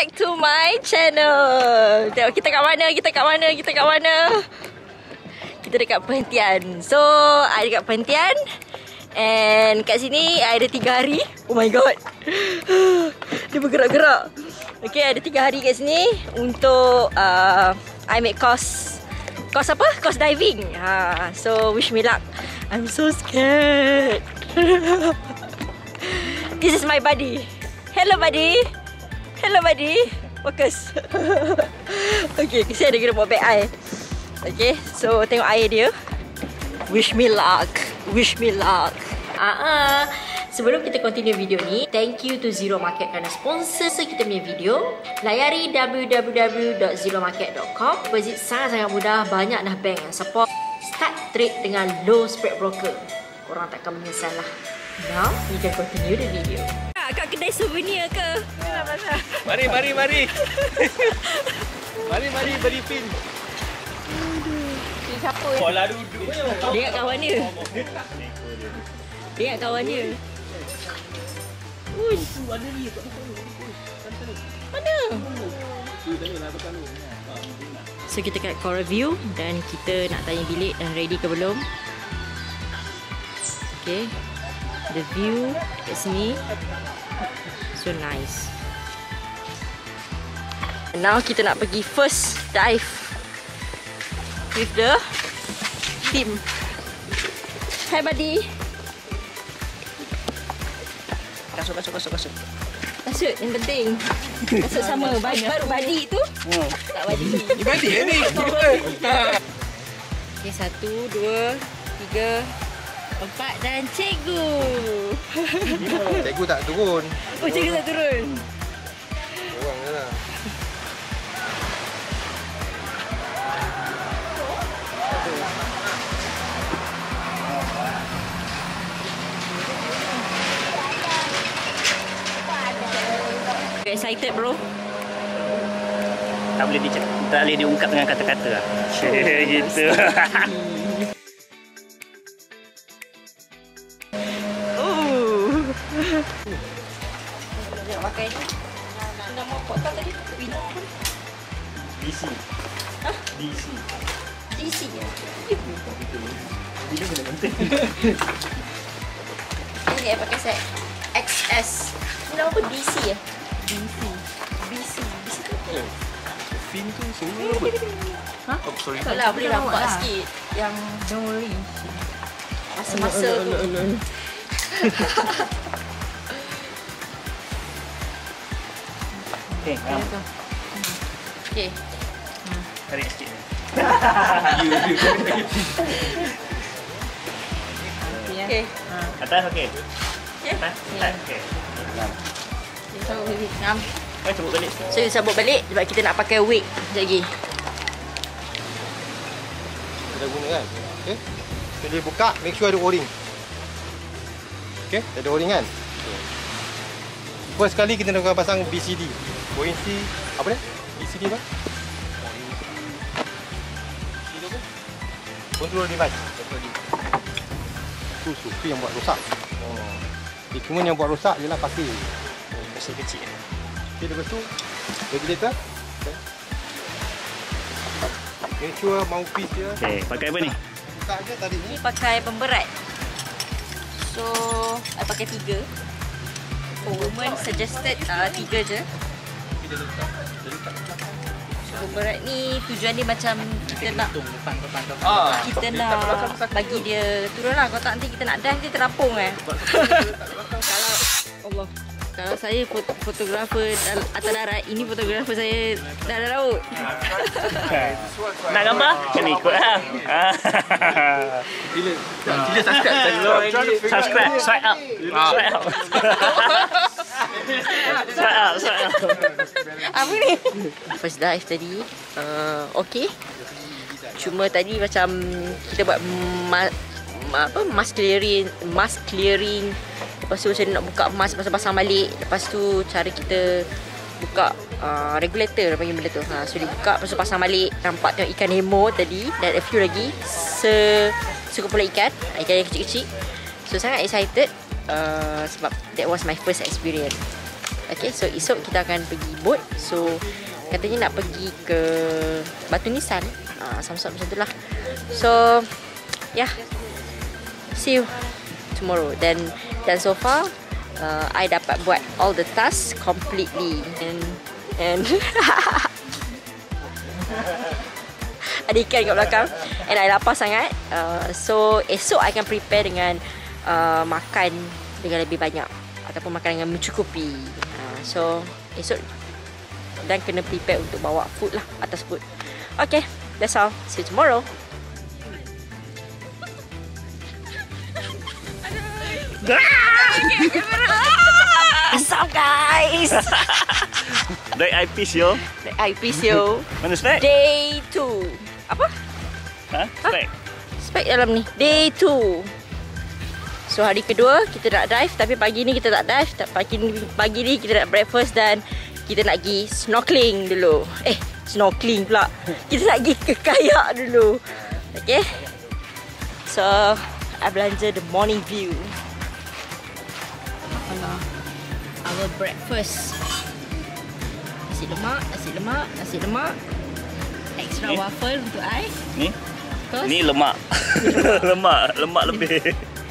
back to my channel. Tengok kita kat mana, kita kat mana, kita kat mana. Kita dekat perhentian. So, I dekat perhentian. And kat sini I ada 3 hari. Oh my god. Dia bergerak-gerak. Okay, ada 3 hari kat sini untuk I make course apa? Course diving. So wish me luck. I'm so scared. This is my buddy. Hello buddy. Hello buddy. Fokus. Okay, saya ada kena buat back eye. Okay, so tengok air dia. Wish me luck. Wish me luck. Sebelum kita continue video ni, thank you to Zero Market kerana sponsor kita punya video. Layari www.zeromarket.com. Deposit sangat-sangat mudah, banyak dah bank yang support. Start trade dengan low spread broker. Korang takkan menyesal lah. Now, we can continue the video. Kat kedai souvenir ke? Mari. Mari beli pin. Siapa? Pola duduk. Dia kat kawan dia. Dia kat kawan dia. Mana? So kita kat Coral View dan kita nak tanya bilik dah ready ke belum. Okay, the view kat sini so nice. Now kita nak pergi first dive with the team. Hi buddy. Kasut. Kasut yang penting. Kasut sama. Baru badi tu. Tak badi. Ni badi ni. Okay, 1, 2, 3, 4 dan cikgu. Cikgu tak turun. Oh, cikgu tak turun. Orang je lah. Excited bro? Tak boleh diungkap dengan kata-kata lah. Gitu. Nak pakai ni. Nama potong tadi? Wino apa? DC. Hah? DC. DC ya? Dia kena penting. Ini saya pakai set XS. Nama apa? DC ya? BC tu apa? Fin tu semua apa? Ha? Oh, sorry. Tak lah, boleh nampak sikit. Yang don't worry. Masa-masa tu. Okay, Okay. tarik sikit. Okay. Atas okey. Okay. Atas. Okey. Ngam. Cabut balik. So kita sabut balik sebab kita nak pakai wig sekejap lagi. Kita guna kan? Okay. So dia buka, make sure ada o-ring. Okay, ada o-ring kan? Okay. First kali kita nak pasang BCD. Buoyancy, apa dia? BCD apa? Control device. Tu yang buat rosak. Cuma yang buat rosak je lah pasir. Pasir kecil. Okay, lepas tu regulator. Okay. Make sure mouthpiece dia. Okay, pakai apa ni? Buka je tadi ni. Ni pakai pemberat. So, I pakai 3. For women suggested 3 je. So, pemberat ni tujuan dia macam kita nak bagi dia turun lah. Kalau tak nanti kita nak dive dia terapung Kalau kalau saya fotografer atas darat, ini fotografer saya dalam laut. Nak gambar? Kena ikut lah. Sila Subscribe. Swipe up. Apa ni? First dive tadi okay. Cuma tadi macam kita buat mask clearing. Lepas tu macam nak buka mask, lepas tu pasang balik. Lepas tu cara kita buka regulator panggil benda tu. So dia buka, lepas tu pasang balik. Nampak tengok ikan Nemo tadi dan a few lagi. Sekumpulan ikan yang kecil-kecil. So sangat excited sebab that was my first experience. Okay, so esok kita akan pergi boat. So katanya nak pergi ke Batu Nisan, some-some macam tu lah. So yeah, see you tomorrow. Dan so far I dapat buat all the tasks completely and ada ikan kat belakang and I lapar sangat. So esok I akan prepare dengan makan dengan lebih banyak ataupun makan dengan mencukupi. So esok dan kena prepare untuk bawa food lah, atas food. Okay, that's all. See you tomorrow. What's up guys? Dek eyepiece yo. Eyepiece yo. Mana spek? Day 2. Apa? Ha? Spek. Spek dalam ni. Day 2. So hari kedua kita nak dive, tapi pagi ni kita tak dive. Pagi ni kita nak breakfast dan kita nak pergi snorkeling dulu. Snorkeling pula. Kita nak pergi ke kayak dulu. Okay. So I belanja the morning view. Our breakfast. Nasi lemak. Extra waffle untuk I. Ni? Ni lemak. lemak lebih.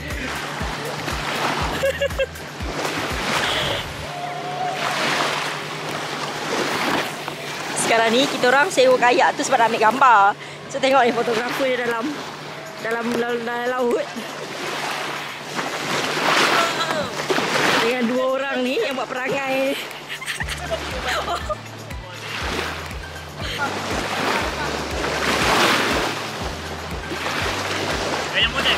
Sekarang ni kita orang sewa kayak tu sebab nak ambil gambar. So tengok ni fotografer dia dalam laut. Dengan 2 orang ni yang buat perangai. Kayak model.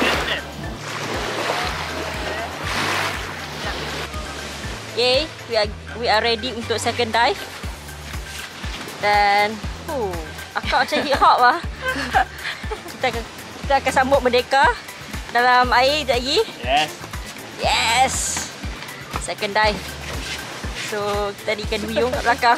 Okay, we are ready untuk second dive. Dan akak macam hip hop lah. Kita akan sambut merdeka dalam air sekejap lagi. Yes. Second dive. So kita ada ikan duyung kat belakang.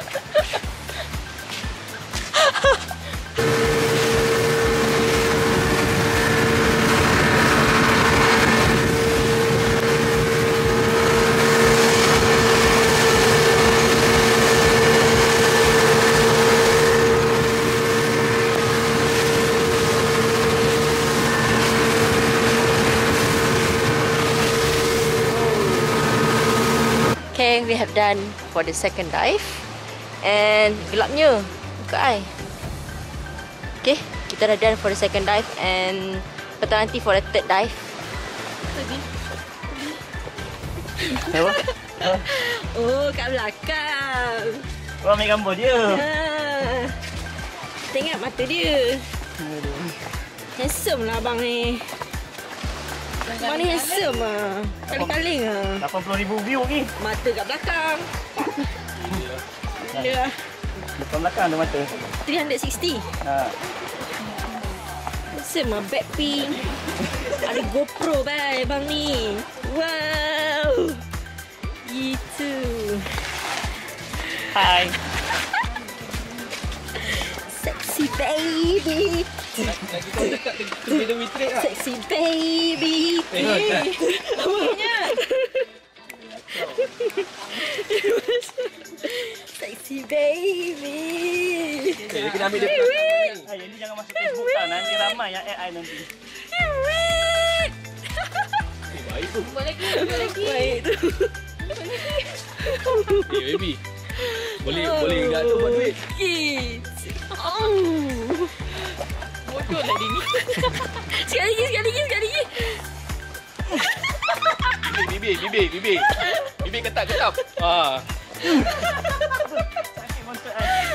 Okay, we have done for the second dive. And gelapnya buka eye. Okay, kita dah done for the second dive. And petang nanti for the third dive. Apa? Oh, kat belakang. Kau ambil gambar dia. Tengok mata dia. Handsome lah abang ni. Abang ni handsome lah. Kaling-kaling lah. 80,000 view ni. Mata kat belakang. Gila. Depan belakang ada mata. 360. Handsome lah. Backpink. Ada GoPro bye abang ni. Wow. Gitu. Hai. Sexy baby. Sexy baby. Apanya? Sexy baby. Dia kena ambil dia. Ini jangan masuk Facebook tau. Nanti ramai yang AI nanti. Baik tu. Baik tu. Baby. Boleh enggak tu buat duit. Bodoh lah dia ni. Sekali lagi. Bibir ketat. Sakit monster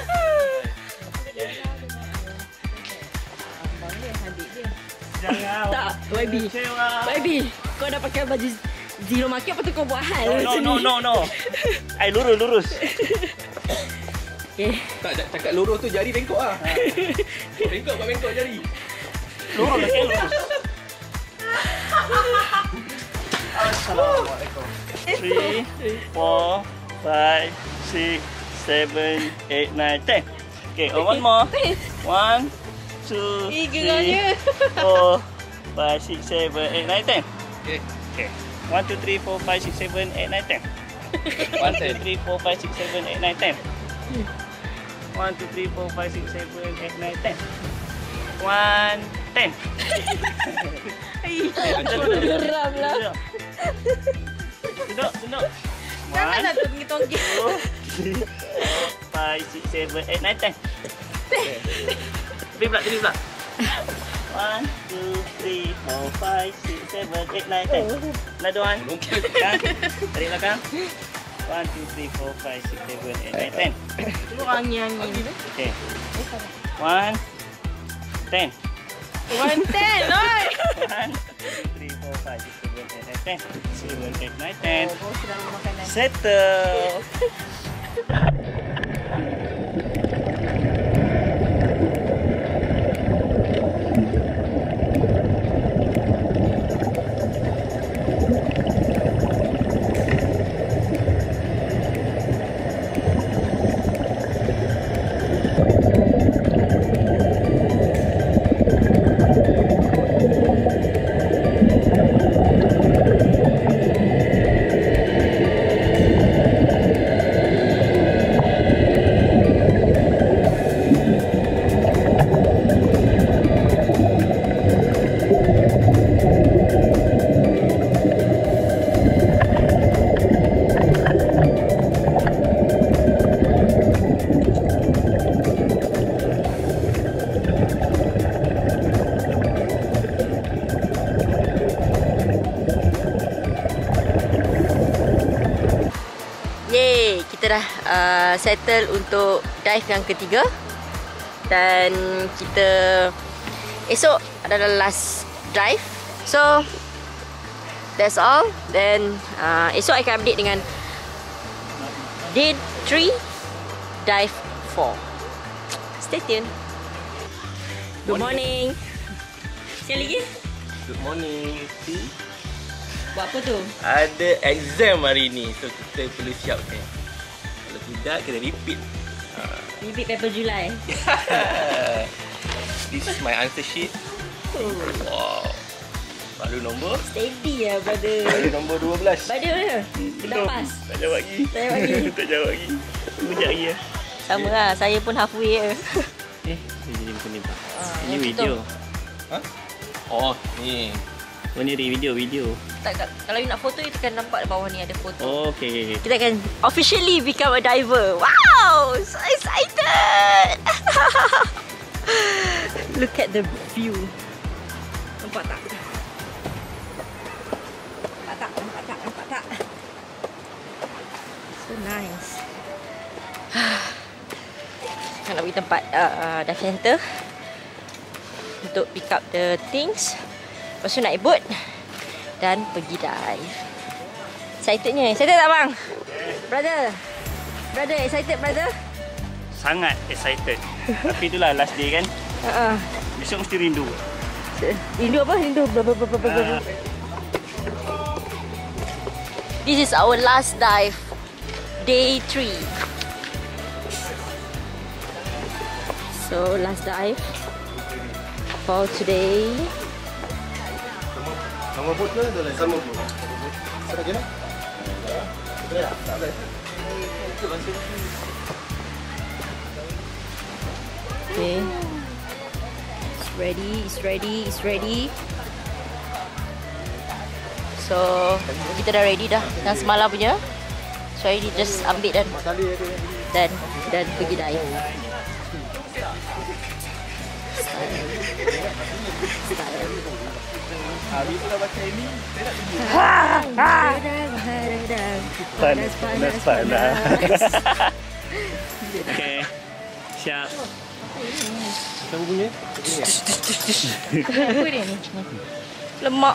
Jangan. Tak, YB, kau dah pakai baju zero market apa tu kau buat hal macam ni? No. Ai lurus. Okay. Tak cakap lurus tu jari bengkok ah. Bengkok jari. Lurus. Assalamualaikum. 3, 4, 5, 6, 7, 8, 9, 10. Okay, one more. 1, 2, 3, 4, 5, 6, 7, 8, 9, 10. Okay. 1, 2, 3, 4, 5, 6, 7, 8, 9, 10. 1, 2, 3, 4, 5, 6, 7, 8, 9, 10. 1, 2, 3, 4, 5, 6, 7, 8, 9, 10. 1, 10. Geram lah. Duduk. Janganlah tonggi-tonggi. 5, 6, 7, 8, 9, 10. Tadi pula. 1, 2, 3, 4, 5, 6, 7, 8, 9, 10. Another one. Tarik belakang. 1, 2, 3, 4, 5, 6, 7, 8, 9, 10. Tengok angin. Okay. 1, 10. 110, oi. 1, 2, 3, 4, 5, 6, 7, 8, 9, 10. 7, 8, 9, 10. Oh, sedang makanan. Settle. Yeay, kita dah settle untuk dive yang ketiga. Dan kita esok adalah last dive. So that's all. Then esok I akan update dengan day 3 dive 4. Stay tuned. Good morning. Sekali lagi. Good morning. Buat apa tu? Ada exam hari ni, so kita perlu siapkan. Kalau tidak, kena repeat. Repeat paper Julai. This is my answer sheet. Wow. Baru nombor. Steady lah brother. Baru nombor 12. Brother mana? Dah pas. Tak jawab lagi. Tak jawab lagi. Tak jawab lagi. Sekejap lagi ya. Sama lah, saya pun halfway je. Ini jadi macam ni Pak. Ini yang video. Ha? Oh, ni. Oh ni video. Tak, kalau you nak foto, you tekan nampak bawah ni ada foto. Oh, okay. Kita akan officially become a diver. Wow! So excited! Look at the view. Nampak tak? Nampak tak? So nice. Kita nak pergi tempat dive center untuk pick up the things. Lepas tu naik boat dan pergi dive. Excitednya. Excited tak bang? Brother, excited brother? Sangat excited. Tapi itulah last day kan. Besok mesti rindu. Rindu apa? Rindu. This is our last dive. Day 3. So last dive for today. Sama bot ke atau lain? Sama bot. Sedap je lah. Boleh tak? Tak boleh. Okay. It's ready. So kita dah ready dah. Yang semalam punya. So ini just ambil dan pergi dive. Hari tu dah baca ini, saya nak pergi. Panas. Okay. Siap. Sama bunyi? Apa dia ni? Lemak.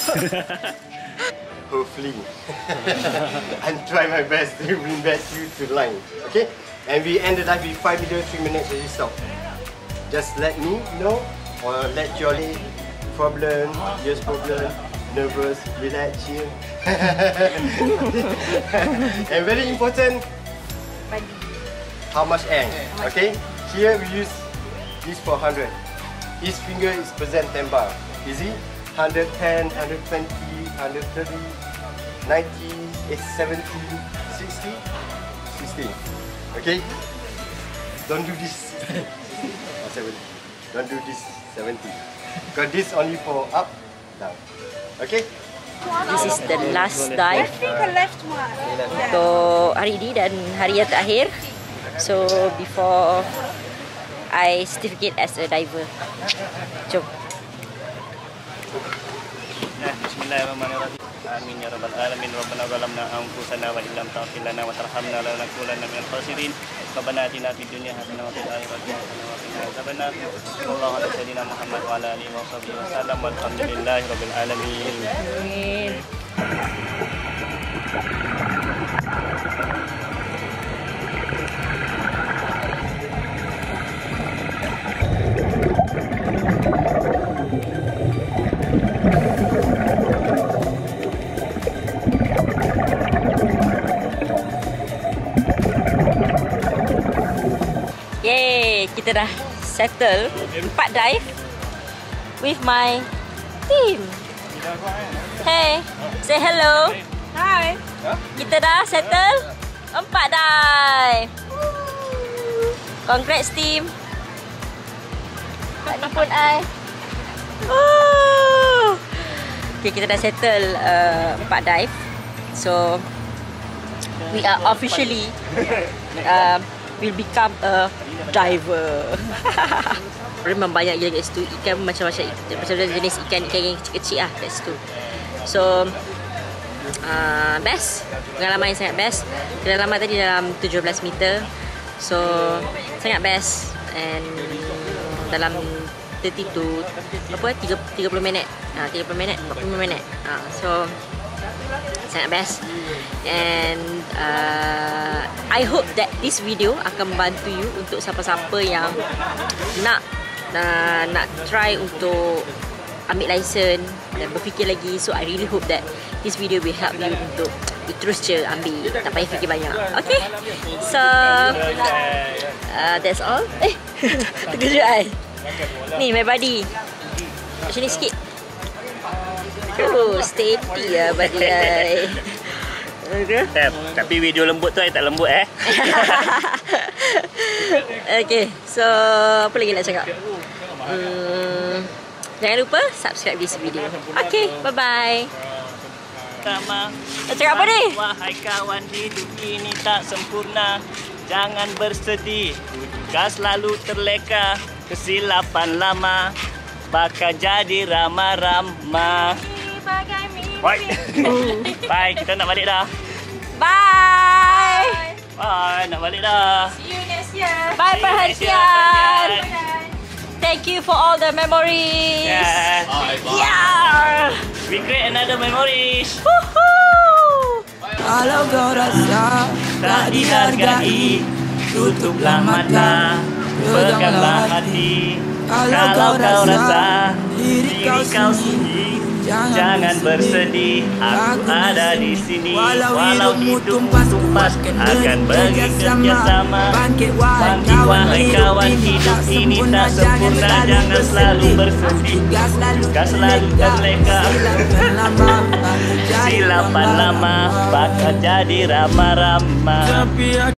Hopefully. And try my best to bring back you to line. Okay? And we end the dive with 5 video 3 minutes as you stop. Just let me know or let Jolly problem, nervous, relax, chill. And very important, how much air. Okay? Here we use this for 100. Each finger is present 10 bar. Easy? 110, 120, 130, 90, 70, 6 to 16. Okay? Don't do this 70. Don't do this 70. Because this only for up, down. Okay? This is the last dive Okay. untuk hari ini dan hari yang terakhir. So before I certificate as a diver. Jom. Bismillahirrahmanirrahim. Amin ya rabbal alamin. Rabbana zalamna anfusana wa illam taghfir lana wa tarhamna lanakunanna minal khasirin. Rabbana atina fid dunya hasanah wa fil akhirati hasanah wa qina adzabannar. Sallallahu ala sayyidina Muhammad wa ala alihi wa sahbihi wasallam. Walhamdulillahi rabbil alamin. Amin. Yeay, kita dah settle 4 dive with my team. Hey, say hello. Hi. Kita dah settle 4 dive. Congrats team. Tak ni pun I. Okay, kita dah settle 4 dive. So we are officially will become a diver. Memang banyak gila kat situ. Ikan macam-macam jenis ikan yang kecil-kecil lah kat situ. So best. Pengalaman yang sangat best. Kedalaman tadi dalam 17 meter. So sangat best. And dalam 30 to 30 minit. 30 minit, 45 minit. So sangat best. And I hope that this video akan membantu you untuk siapa-siapa yang nak try untuk ambil license dan berfikir lagi. So I really hope that this video will help you untuk terus je ambil, tak payah fikir banyak. Okay, so that's all. Terkejut I. Ni my buddy. Macam ni sikit. Steady lah body I. Tapi video lembut tu tak lembut Okay, so apa lagi nak cakap? Jangan lupa subscribe this video. Okay, bye-bye. Nak cakap apa ni? Wahai kawan, hidup ini tak sempurna. Jangan bersedih, ku juga selalu terleka. Kesilapan lama bakal jadi ramah-ramah. Baik. Bye, kita nak balik dah. Bye. Bye, nak balik dah. See you next year. Bye perhatian. Thank you for all the memories. Yeah. Yeah. We create another memories. Woohoo. Kalau kau rasa tak dihargai, tutuplah mata, peganglah hati. Kalau kau rasa diri kau sunyi, jangan bersedih, aku ada di sini. Walau hidupmu tumpas, akan bekerja sama. Bangkit wahai kawan, hidup ini tak sempurna. Jangan selalu bersedih, juga selalu terleka. Silapan lama bakal jadi ramah-ramah.